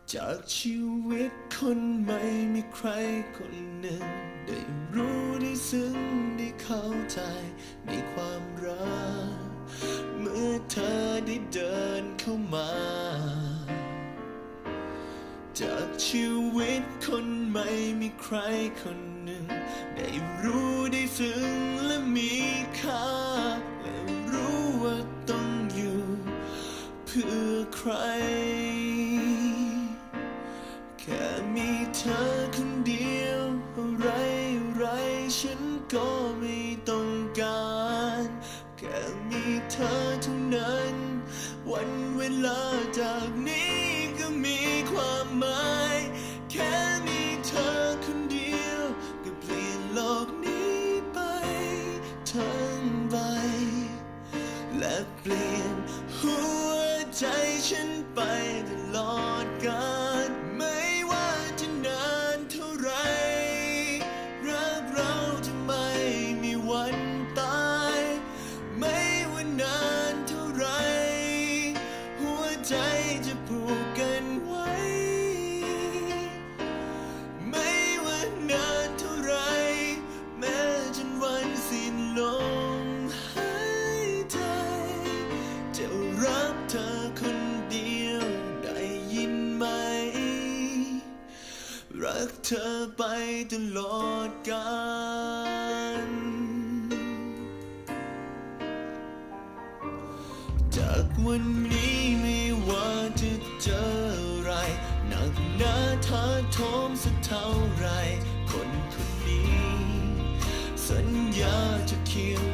จากชีวิตคนไม่มีใครคนหนึ่งได้รู้ได้ซึ้งได้เข้าใจในความรักเมื่อเธอได้เดินเข้ามาจากชีวิตคนไม่มีใครคนหนึ่งได้รู้ได้ซึ้งและมีค่าและรู้ว่าต้องอยู่เพื่อใครแค่มีเธอคนเดียวอะไรฉันก็ไม่ต้องการแค่มีเธอเท่านั้นวันเวลาจากนี้ก็มีความหมายแค่มีเธอคนเดียวก็เปลี่ยนโลกนี้ไปทั้งใบและเปลี่ยนหัวใจฉันไปตลอดกาลไม่ว่าจะนานเท่าไรรักเราจะไม่มีวันตายไม่ว่านานเท่าไรหัวใจจะผูกกันไว้ไม่ว่านานเท่าไรแม้จนวันสิ้นลมหายใจจะรักเธอคนเดียวได้ยินไหมรักเธอไปตลอดกาลจากวันนี้ไม่ว่าจะเจออะไรหนักหนาท้าโถมสักเท่าไรคนคนนี้สัญญาจะเคียง